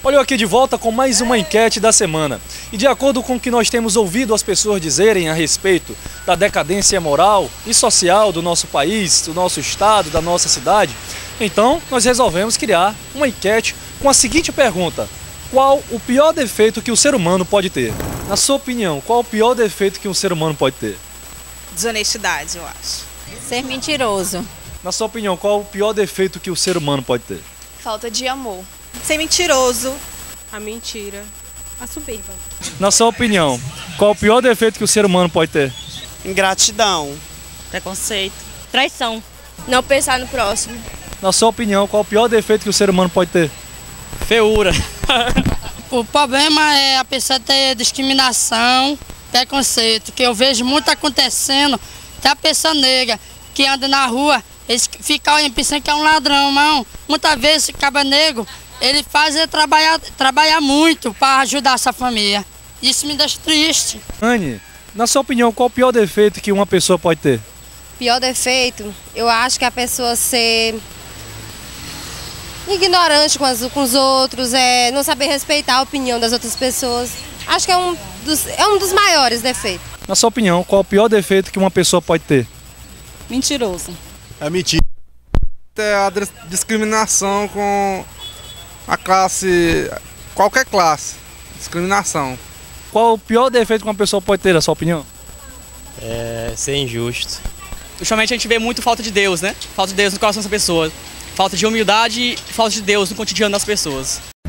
Olha eu aqui de volta com mais uma enquete da semana. E de acordo com o que nós temos ouvido as pessoas dizerem a respeito da decadência moral e social do nosso país, do nosso estado, da nossa cidade, então nós resolvemos criar uma enquete com a seguinte pergunta: qual o pior defeito que o ser humano pode ter? Na sua opinião, qual o pior defeito que um ser humano pode ter? Desonestidade, eu acho. Ser mentiroso. Na sua opinião, qual o pior defeito que o ser humano pode ter? Falta de amor. Ser mentiroso. A mentira. A soberba. Na sua opinião, qual o pior defeito que o ser humano pode ter? Ingratidão. Preconceito. Traição. Não pensar no próximo. Na sua opinião, qual o pior defeito que o ser humano pode ter? Feiura. O problema é a pessoa ter discriminação, preconceito, que eu vejo muito acontecendo. Tem a pessoa negra que anda na rua, eles ficam olhando pensando que é um ladrão, não. Muitas vezes esse cabra negro, ele faz trabalhar muito para ajudar essa família. Isso me deixa triste. Anne, na sua opinião, qual o pior defeito que uma pessoa pode ter? Pior defeito, eu acho que a pessoa ser ignorante com os outros, não saber respeitar a opinião das outras pessoas. Acho que é um dos maiores defeitos. Na sua opinião, qual o pior defeito que uma pessoa pode ter? Mentiroso. É mentira. É a discriminação com a classe, qualquer classe, discriminação. Qual o pior defeito que uma pessoa pode ter, na sua opinião? É ser injusto. Ultimamente a gente vê muito falta de Deus, né? Falta de Deus no coração das pessoas. Falta de humildade e falta de Deus no cotidiano das pessoas.